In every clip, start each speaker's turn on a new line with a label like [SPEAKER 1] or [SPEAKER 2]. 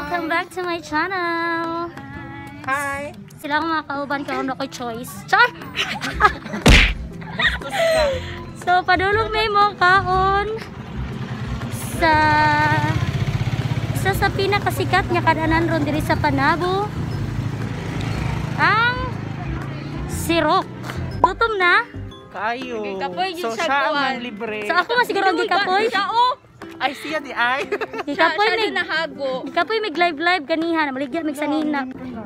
[SPEAKER 1] Welcome back to my channel.
[SPEAKER 2] Hi.
[SPEAKER 1] Sila ang mga kauban karon ako choice. Char. So padulong may mo kaon sa isa sa pinakasikat nga kadanan ron diri sa Panabo. Ang Sirok. Gutom na?
[SPEAKER 2] Kayo. So
[SPEAKER 3] siya
[SPEAKER 2] siya
[SPEAKER 3] kuwan.
[SPEAKER 2] ang libre.
[SPEAKER 1] So ako masiguro ang gikapoy.
[SPEAKER 2] Ay siya di ay.
[SPEAKER 1] Gikapoy
[SPEAKER 3] Siya
[SPEAKER 1] mig
[SPEAKER 3] din nahago.
[SPEAKER 1] gikapoy mig live ganihan maligya mig sanina.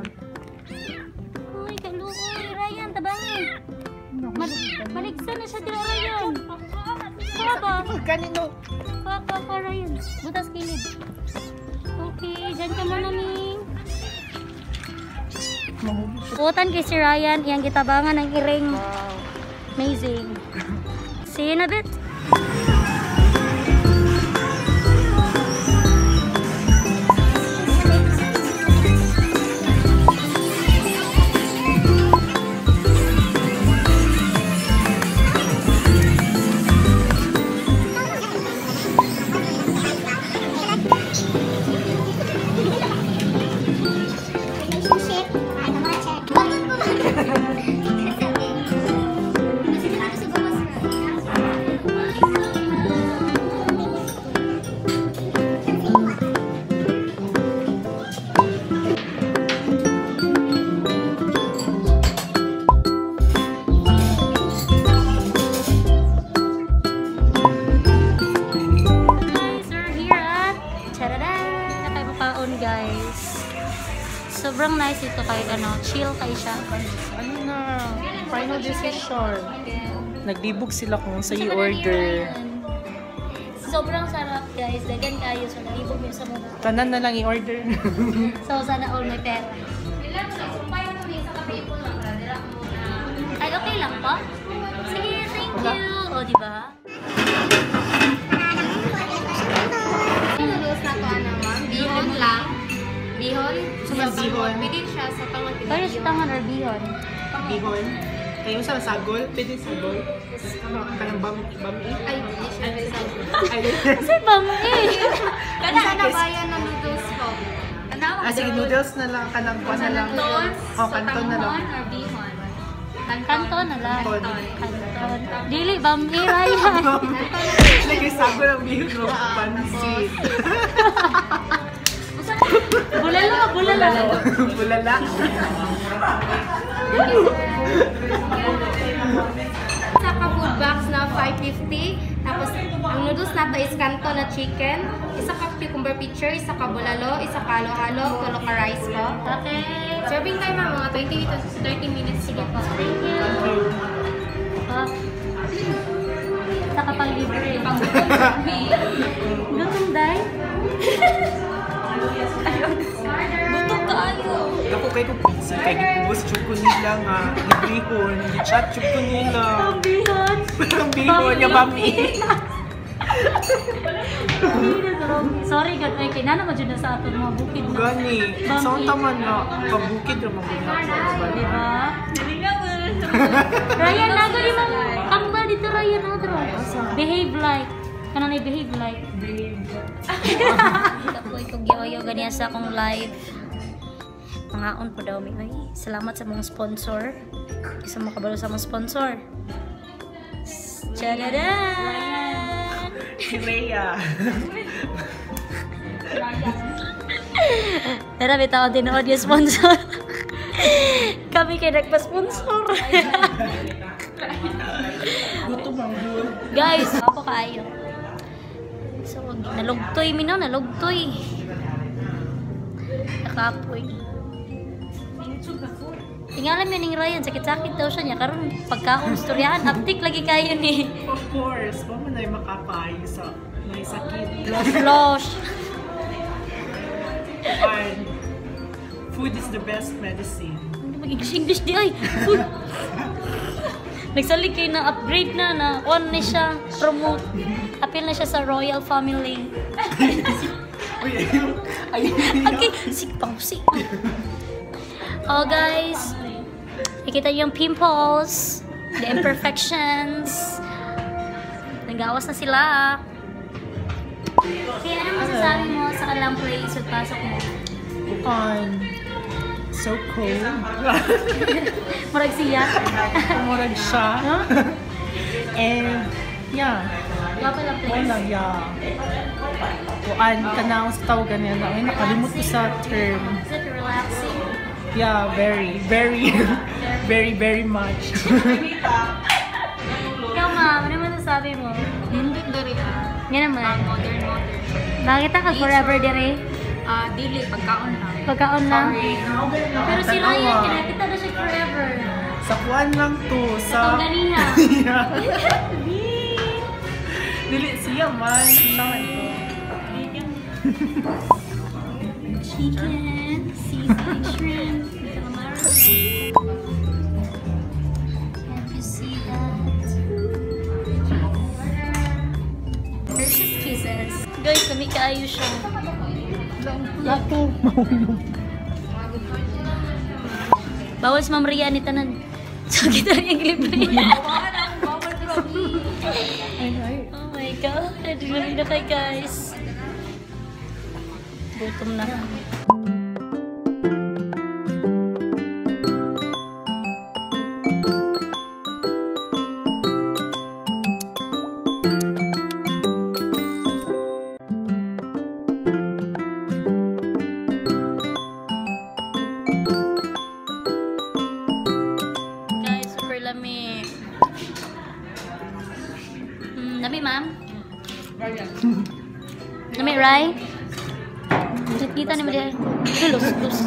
[SPEAKER 1] Uy, kaluoy Ryan tabangin. Maligsan na siya dira Ryan. Kaka.
[SPEAKER 2] Kanino?
[SPEAKER 1] Kaka Ryan. Butas kilid. Okay, dyan ka muna Ming. Putan kay si Ryan, iyang gitabangan ng iring. Amazing. See you in a bit. Guys, sobrang nice ito kay chill kay siya.
[SPEAKER 2] Ano na? Final decision. Naglibog sila kung sa i-order.
[SPEAKER 1] Sobrang sarap guys, dagan kayo so nalibog mo sa mga.
[SPEAKER 2] Tanan na lang i-order.
[SPEAKER 1] So sana all may pera. Ay okay lang po? Sige, thank you. O diba?
[SPEAKER 3] Bihon lang. Bihon?
[SPEAKER 2] Sa bihon.
[SPEAKER 3] Pwede siya sa tangan.
[SPEAKER 1] Pero sa tangan or bihon?
[SPEAKER 2] Bihon. Kayo sa sagol? Pwede sagol? Kanang bami?
[SPEAKER 3] Ay, hindi siya sagol.
[SPEAKER 1] Kasi bang
[SPEAKER 3] Kana na bayan ng noodles ko.
[SPEAKER 2] Sige, noodles na lang. Kanang kuha na lang. Oh, kanton na lang.
[SPEAKER 3] Or bihon?
[SPEAKER 1] Kanton na lang.
[SPEAKER 2] Kanton.
[SPEAKER 1] Kanton. Dili, bami, Ryan.
[SPEAKER 2] Lagi sagol ang bihon. Pansit.
[SPEAKER 1] Bulalo.
[SPEAKER 2] Bulala.
[SPEAKER 3] Saka food box na 550. Tapos, ang noodles nato is kanto na chicken. Isa ka cucumber picture, isa ka bulalo, isa ka halo-halo, tulo ka rice ko.
[SPEAKER 1] Okay.
[SPEAKER 3] Serving time mga 20 to 30 minutes. Sige po.
[SPEAKER 1] Thank you. Saka pang libre. Gutom day?
[SPEAKER 3] Butok kayo.
[SPEAKER 2] Ako kayo pizza. Kaya gipubos chuk ko nila nga. Nagrihon. Gichat chuk ko nila.
[SPEAKER 1] Ang bihon.
[SPEAKER 2] Ang bihon niya, mami.
[SPEAKER 1] Sorry, God. Ay, kinana mo dyan na sa ato mga bukid.
[SPEAKER 2] Gani. Saan taman na pabukid naman ko
[SPEAKER 1] Diba? Ryan, nago di mo kambal dito, Ryan. Behave like. Kanang behave like. Kita po ikong gioyo ganyan sa akong live. Pangaon po daw may. Salamat sa mga sponsor. Isa mo kabalo sa mga sponsor. Tadadaan!
[SPEAKER 2] Si Leia.
[SPEAKER 1] Tara, bitaw din audio sponsor. Kami kayo nagpa-sponsor.
[SPEAKER 2] Gusto bang yun?
[SPEAKER 1] Guys, ako kayo. So, nalugtoy minaw, nalugtoy. Nakapoy. Tingalan mo ning Ryan, sakit-sakit daw siya niya. Karon pagkaon, storyahan, uptik lagi kayo ni.
[SPEAKER 2] Of course. Pa mo na yung makapay sa may sakit.
[SPEAKER 1] Losh.
[SPEAKER 2] And food is the best medicine.
[SPEAKER 1] Mag-English di ay. Nagsalik kayo na upgrade na on na siya, promote. Appeal na siya sa royal family.
[SPEAKER 2] Uy, ayun.
[SPEAKER 1] Okay, sikpang. Oh guys, nakita niyo yung pimples, the imperfections. Nagawas na sila. Kaya ano masasabi mo sa kanilang place at pasok mo?
[SPEAKER 2] So cold.
[SPEAKER 1] Murag siya.
[SPEAKER 2] Murag siya. And yeah.
[SPEAKER 1] Wapa lang place.
[SPEAKER 2] Wala, yeah. Kuan ka na sa tawagan niya na. Ay, nakalimot ko sa term.
[SPEAKER 1] Is it relaxing?
[SPEAKER 2] Yeah, very, very, very much.
[SPEAKER 1] Ikaw ma'am, ano mo sabi mo?
[SPEAKER 3] Hindi dari
[SPEAKER 1] Nga naman.
[SPEAKER 3] modern.
[SPEAKER 1] Bakit ka forever dire?
[SPEAKER 3] Dili pagkaon lang.
[SPEAKER 1] Pagkaon lang?
[SPEAKER 3] Sorry.
[SPEAKER 1] Pero si Ryan, kinakita na siya forever.
[SPEAKER 2] Sa kuan lang to. Sa...
[SPEAKER 1] Ang ganiha.
[SPEAKER 2] Yeah. Dili siya man. Siya man to.
[SPEAKER 1] Chicken, seasoned shrimp, calamari. Can you see that? Hershey's Kisses. Guys, kami kaayo siya.
[SPEAKER 2] Lato. Mahulog.
[SPEAKER 1] Bawal si Ma'am Ria ni tanan. So, kita rin yung clip niya. Oh my God. Dili na kay guys. Gutom na. Guys, super lamig. Lami, ma'am? Lami, Rai? Kita ni dia. Lulus.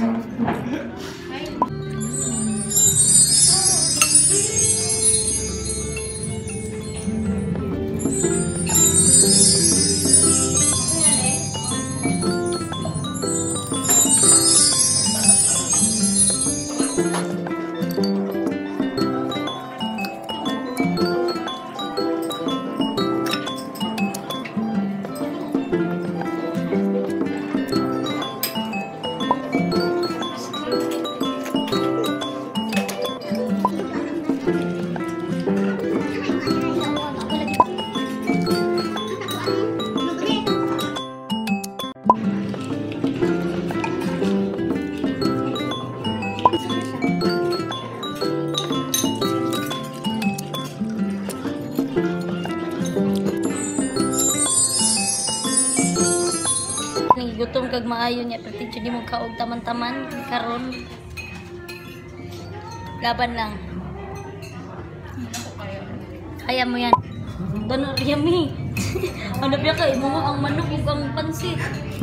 [SPEAKER 1] Gutom kag maayo niya pero tinso di mo kaog taman-taman karon laban lang kaya mo yan dono yummy ano biya kay mo ang manok ug ang pansit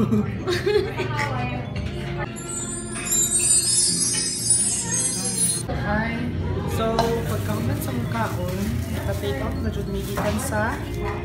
[SPEAKER 2] Hi. So, pagkaunat sa mukhaon, naka-take out na jud migikan sa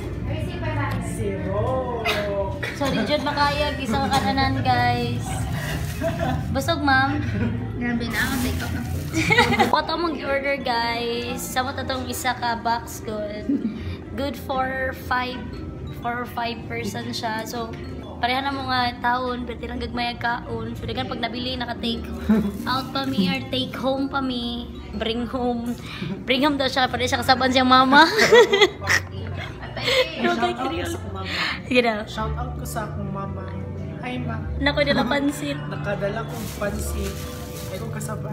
[SPEAKER 2] zero.
[SPEAKER 1] sorry jud makayag isa ka kananan guys busog ma'am
[SPEAKER 3] Grabe na ako take out na food.
[SPEAKER 1] Kato mong order guys. Samot na tong isa ka box good for 5 person siya. So pareha na mo nga taon, pero tirang gagmayag kaon. So dagan pag nabili naka-take out pa mi or take home pa mi. Bring home daw siya para siya kasaban siyang mama.
[SPEAKER 2] Shout out ko sa mama.
[SPEAKER 1] Sige daw.
[SPEAKER 2] Shout out ko sa akong mama. Hi ma.
[SPEAKER 1] Nako nila pansit.
[SPEAKER 2] Nakadala kong pansit. Ay ko kasabay.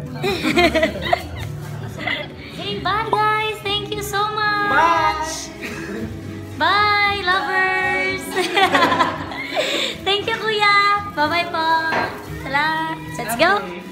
[SPEAKER 1] Hey, bye guys. Thank you so much.
[SPEAKER 2] Bye!
[SPEAKER 1] Bye, lovers! Thank you, kuya! Bye-bye po! Salamat! Let's go!